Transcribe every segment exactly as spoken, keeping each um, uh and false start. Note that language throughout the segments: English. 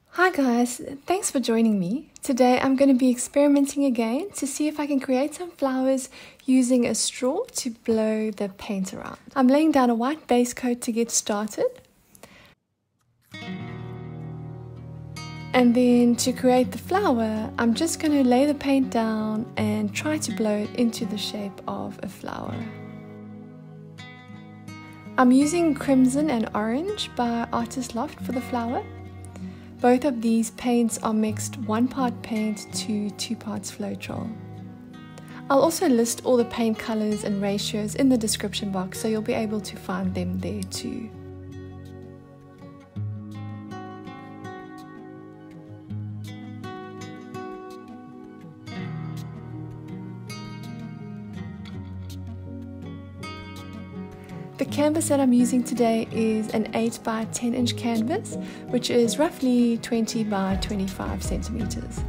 Hi guys, thanks for joining me. Today I'm going to be experimenting again to see if I can create some flowers using a straw to blow the paint around. I'm laying down a white base coat to get started. And then to create the flower, I'm just going to lay the paint down and try to blow it into the shape of a flower. I'm using Crimson and Orange by Artist Loft for the flower. Both of these paints are mixed one part paint to two parts Floetrol. I'll also list all the paint colors and ratios in the description box, so you'll be able to find them there too. The canvas that I'm using today is an eight by ten inch canvas, which is roughly twenty by twenty-five centimeters.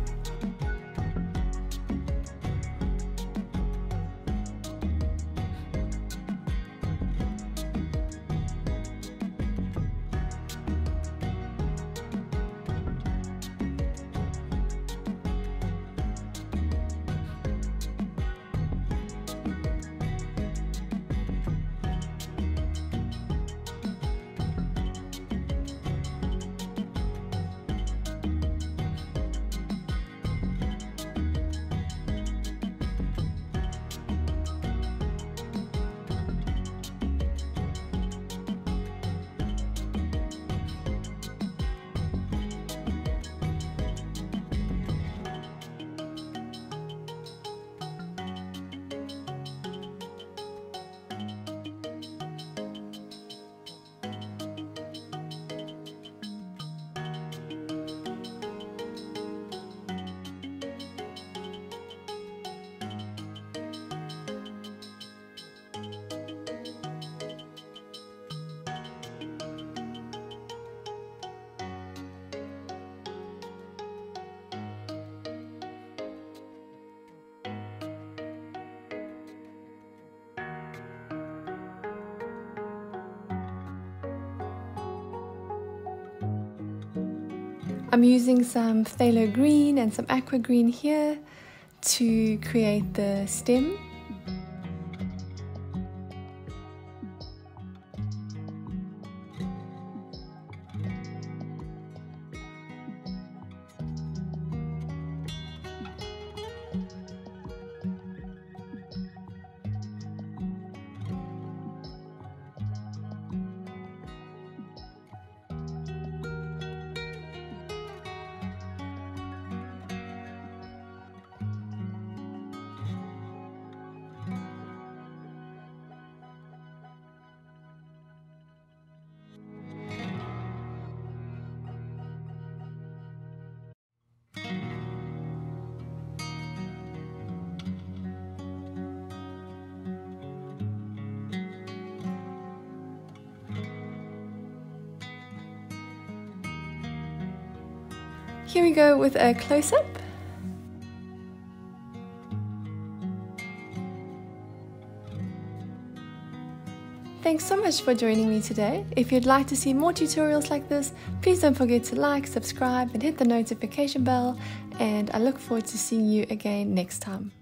I'm using some Phthalo Green and some Aqua Green here to create the stem. Here we go with a close-up. Thanks so much for joining me today. If you'd like to see more tutorials like this, please don't forget to like, subscribe, and hit the notification bell. And I look forward to seeing you again next time.